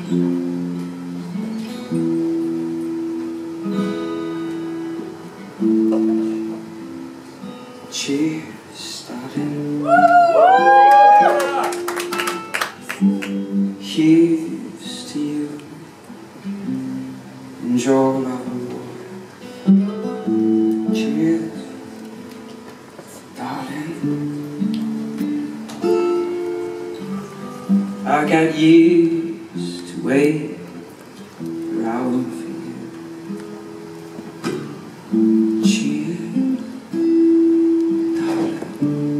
Cheers, darling. Here's to you. Enjoy love and water. Cheers, darling. I got years to wait around for you. Cheers, darling.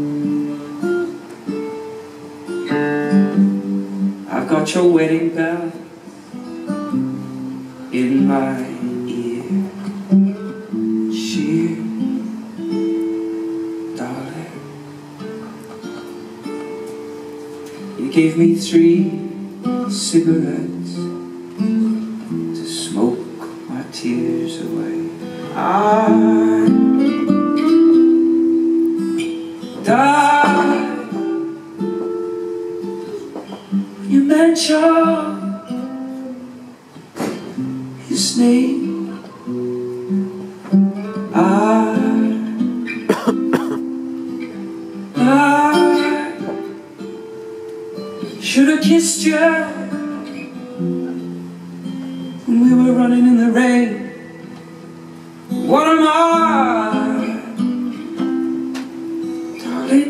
I've got your wedding bell in my ear. Cheers, darling. You gave me 3 cigarettes to smoke my tears away. I died when you mentioned his name. I should have kissed you when we were running in the rain. What am I, darling?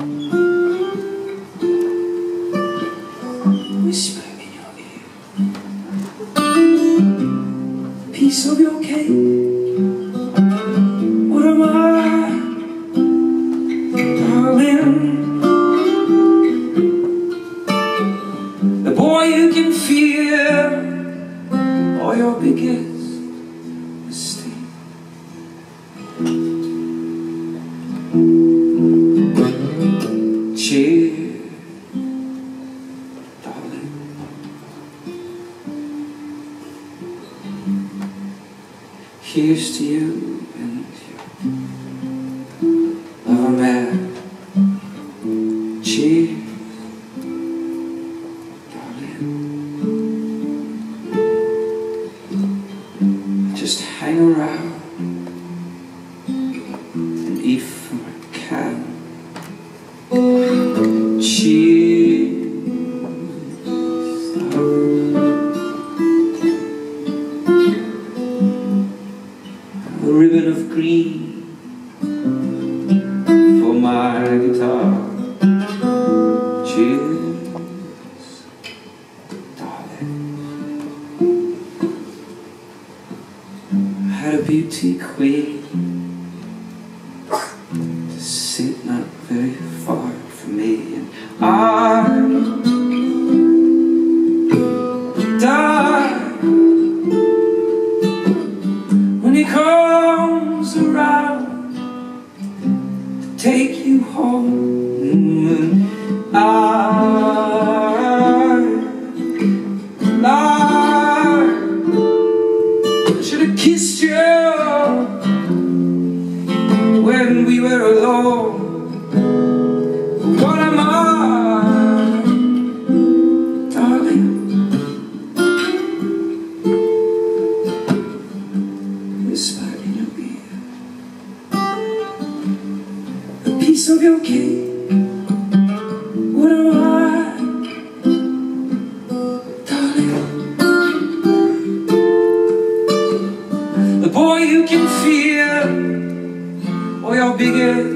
Whisper in your ear, piece of your cake. What am I, darling? The boy who can feel all your biggest mistakes. Cheers, darling. Here's to you and your love man. Cheers, darling. Just hang around and eat from a can. Cheers, darling. A ribbon of green for my guitar. Cheers, darling. I had a beauty queen to sit not very far from me, and I died when he comes around to take you home. And I should have kissed you when we were alone. What am I, darling? Whisper in your ear, a piece of your cake. What am I, darling? The boy who can feel all your biggest